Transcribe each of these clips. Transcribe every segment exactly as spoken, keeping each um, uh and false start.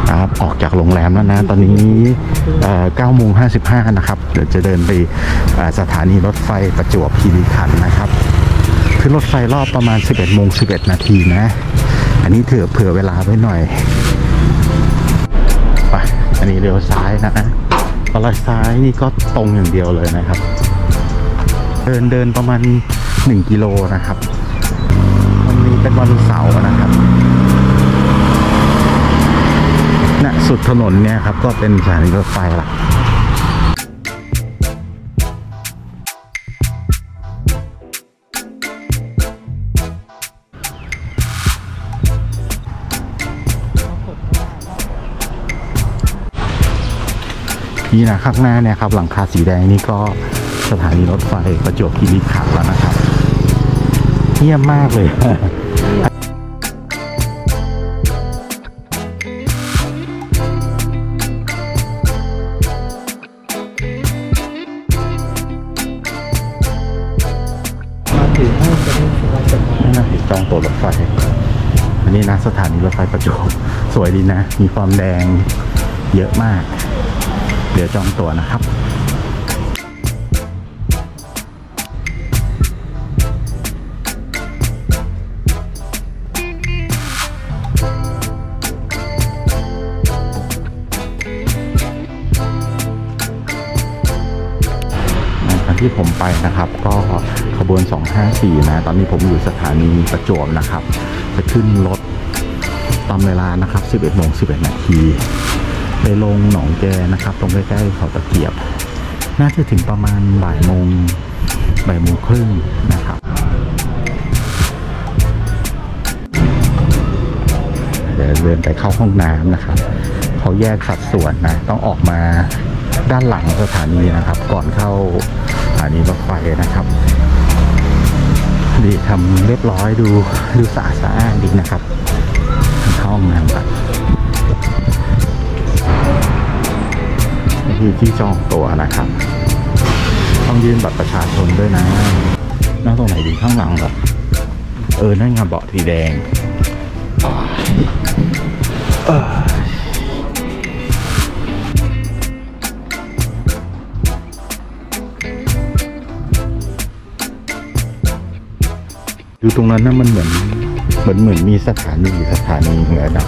ครับออกจากโรงแรมแล้วนะตอนนี้เก้าโมงห้าสิบห้านะครับเดี๋ยวจะเดินไปสถานีรถไฟประจวบคีรีขันธ์นะครับขึ้นรถไฟรอบประมาณสิบเอ็ดโมงสิบเอ็ดนาทีนะอันนี้เถื่อเผื่อเวลาไว้หน่อยไปอันนี้เลี้ยวซ้ายนะตอนซ้ายนี่ก็ตรงอย่างเดียวเลยนะครับเดินเดินประมาณหนึ่งกิโลนะครับวันนี้เป็นวันเสาร์นะครับณสุดถนนเนี่ยครับก็เป็นสถานีรถไฟละนี่นะข้างหน้าเนี่ยครับหลังคาสีแดงนี่ก็สถานีรถไฟประจวบคีรีขันธ์แล้วนะครับเงียบมากเลยนี่นะจองตั๋วรถไฟอันนี้นะสถานีรถไฟประจวบสวยดีนะมีความแดงเยอะมากเดี๋ยวจองตั๋วนะครับที่ผมไปนะครับก็ขบวนสองห้าสี่นะตอนนี้ผมอยู่สถานีประจวบนะครับจะขึ้นรถตามเวลานะครับสิบเอ็ดโมงสิบเอ็ดนาทีไปลงหนองแกนะครับตรงใกล้ๆเขาตะเกียบน่าจะถึงประมาณบ่ายโมงบ่ายโมงครึ่งนะครับเดี๋ยวเดินไปเข้าห้องน้ำนะครับเขาแยกสัดส่วนนะต้องออกมาด้านหลังสถานีนะครับก่อนเข้าสถานีรถไฟนะครับดีทำเรียบร้อยดูดูสะอาดสะอาดดีนะครับเข้าห้องน้ำครับนี่ที่จองตั๋วนะครับต้องยื่นบัตรประชาชนด้วยนะนั่งตรงไหนดีข้างหลังเหรอเออนั่นไงเบาะสีแดงเออดูตรงนั้นนะมันเหมือนเหมือนเหมือนมีสถานีสถานีเหมือนนะ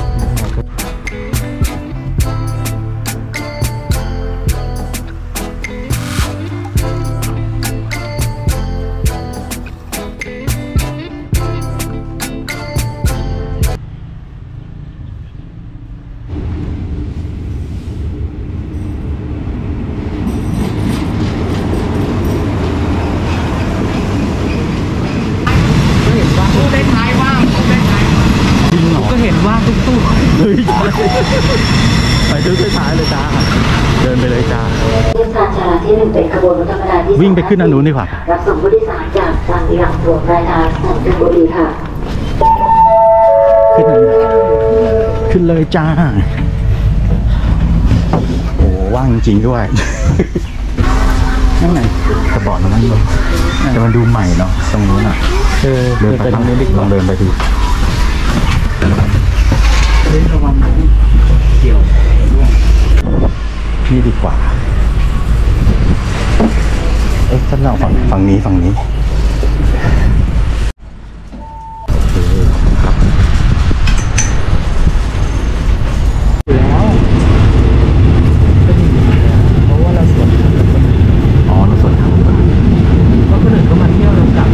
ไปซื้อไปท้ายเลยจ้าเดินไปเลยจ้าการจราที่หนึ่งเป็นขบวนรถธรรมดาที่วิ่งไปขึ้นอันนู้นดีกว่ารับส่งผู้โดยสารจากสถานีหลังสวนปลายทางสถานีชลบุรีค่ะขึ้นขึ้นเลยจ้าโอ้ว่างจริงด้วยนั่นไงกระบอกน้ำมันแต่มันดูใหม่เนาะตรงนู้นอ่ะเดินไปทางนี้ดิลองเดินไปดูระวังเกี่ยวนี่ดีกว่าเอ๊ะฉันเอาฝั่งฝั่งนี้ฝั่งนี้แล้วเพราะว่าเราสวนอ๋อเราสวนทางก็คนอื่นก็มาเที่ยวเรากลับ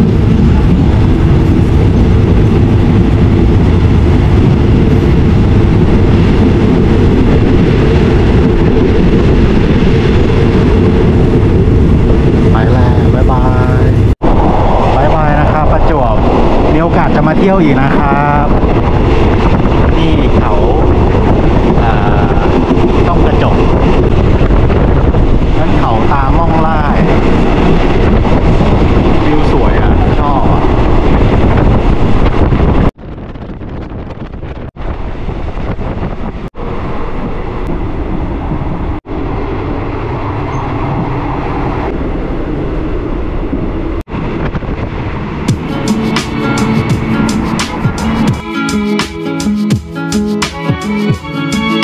มาเที่ยวอีกนะครับที่เขาต้องกระจกนั่นเขาตาม่องไล่วิวสวยอ่ะชอบอ่ะ We'll be right back.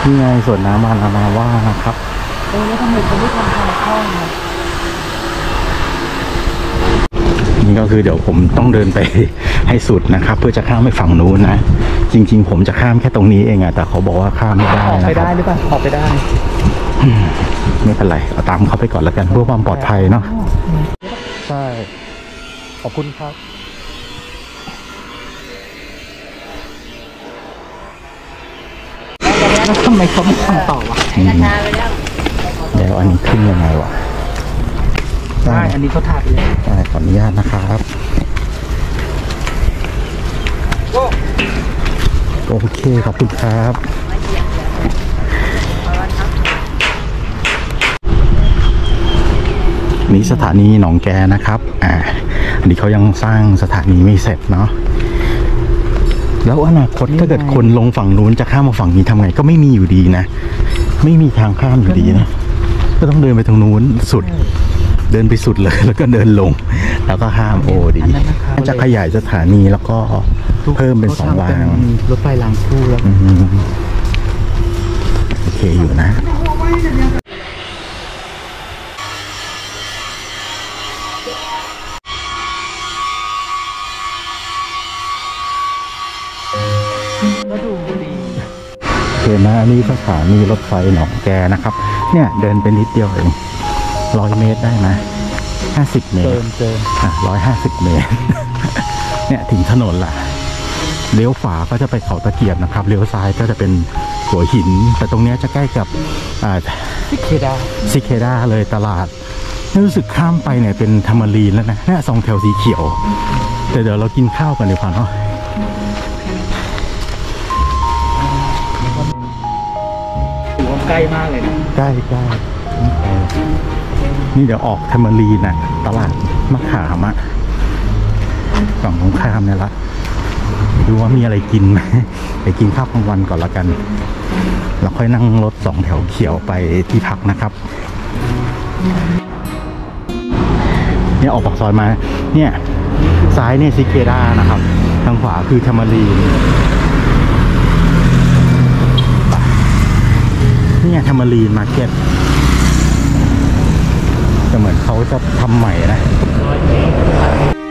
นี่ไงสวนน้ำวานานาว่านะครับเออแล้วทำไมเขาไม่ทำทางเข้าเนี่ยนี่ก็คือเดี๋ยวผมต้องเดินไป ให้สุดนะครับ เพื่อจะข้ามไปฝั่งนู้นนะ จริงๆผมจะข้ามแค่ตรงนี้เองอะแต่เขาบอกว่าข้ามไม่ได้ออกนะไปครัได้บหรือเปล่าออกไปได้ไม่เป็นไรเอาตามเขาไปก่อนแล้วกันเพื่อความปลอดภัยเนาะใช่ขอบคุณครับแล้วทำไมเขาไม่ทำต่อวะอืมเดี๋ยวอันนี้ขึ้นยังไงวะใช่อันนี้เขาทาไปเลยได้ขออนุญาตนะครับโอเคขอบคุณครับนี่สถานีหนองแกนะครับอ่าอันนี้เขายังสร้างสถานีไม่เสร็จเนาะแล้วอนาคตถ้าเกิดคนลงฝั่งนู้นจะข้ามมาฝั่งนี้ทำไงก็ไม่มีอยู่ดีนะไม่มีทางข้ามอยู่ดีนะก็ต้องเดินไปทางนู้นสุดเดินไปสุดเลยแล้วก็เดินลงแล้วก็ข้ามโอดีจะขยายสถานีแล้วก็เพิ่มเป็นสองรางรถไฟรางคู่แล้วอืมโอเคอยู่นะก็ดูดีเห็นนะอันนี้สถานีรถไฟหนองแกนะครับ เนี่ยเดินไปนิดเดียวเองร้อยเมตรได้ไหมห้าสิบเมตเกิรนเกินอ่ะร้อยห้าสิบเมตร เนี่ยถึงถนนละเลี้ยวขวาก็จะไปเขาตะเกียบนะครับเลี้ยวซ้ายก็จะเป็นหัวหิน แต่ตรงเนี้ยจะใกล้กับอ่าที่เคดาซิเคด้าเลยตลาดรู้สึกข้ามไปเนี่ยเป็นธรรมรีนแล้วนะเนี่ยสองแถวสีเขียวแต่เดี๋ยวเรากินข้าวกันดีกว่าเนาะถือว่าใกล้มากเลยนะใกล้ใกล้นี่เดี๋ยวออกธรรมรีนนะตลาดมะขามอะฝั่งตรงข้ามเนี่ยละดูว่ามีอะไรกินไหมไปกินข้าวกลางวันก่อนละกันแล้วค่อยนั่งรถสองแถวเขียวไปที่พักนะครับเนี่ยออกปากซอยมาเนี่ยซ้ายเนี่ยซิเคด้านะครับทางขวาคือธรรมรีนนี่ไงธรรมรีนมาร์เก็ตแต่เหมือนเขาจะทำใหม่นะร้อยเมตร